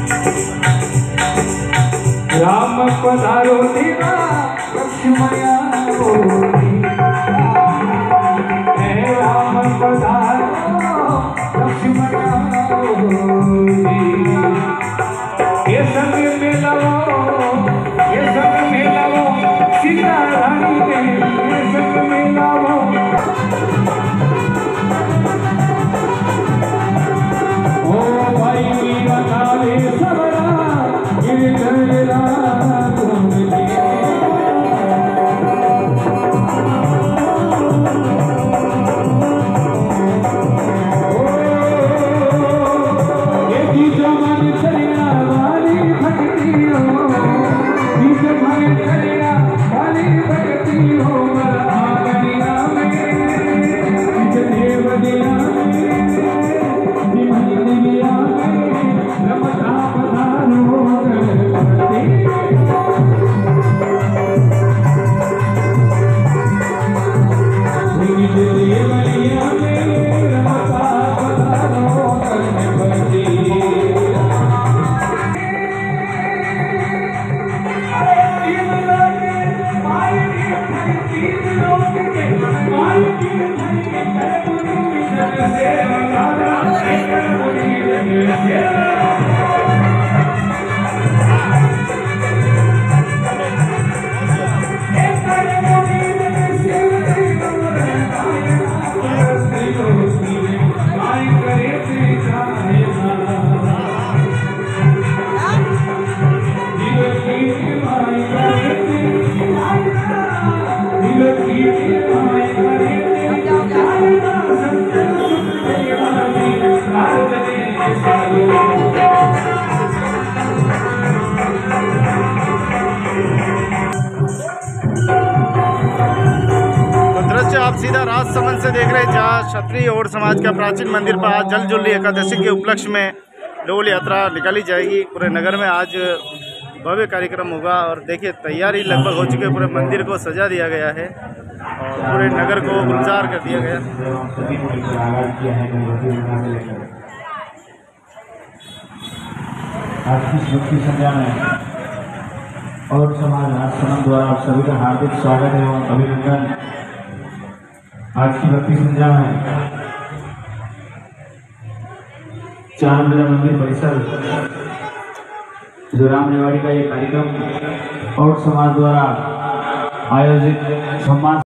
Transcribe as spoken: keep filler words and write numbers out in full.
राम पधारो देवा लक्ष्मया हे राम पधारो लक्ष्मया ये संग में लवो ये संग में लवो सीता रानी ने ये संग में लवो ओ भाई मीरा काले सबरा गिरधरा आप सीधा राजसमंद से देख रहे हैं, जहाँ क्षत्रिय और समाज का प्राचीन मंदिर पर आज जल जुल्ली एकादशी के उपलक्ष्य में डोल यात्रा निकाली जाएगी। पूरे नगर में आज भव्य कार्यक्रम होगा और देखिए तैयारी लगभग हो चुकी है। पूरे मंदिर को सजा दिया गया है और पूरे नगर को गुलजार कर दिया गया। आज की भक्ति संध्या में और समाज राजसमंद द्वारा आप सभी का हार्दिक स्वागत एवं अभिनंदन। आज की भक्ति संध्या में चांदरा मंदिर परिसर जो राम रेवाड़ी का ये कार्यक्रम और समाज द्वारा आयोजित सम्मान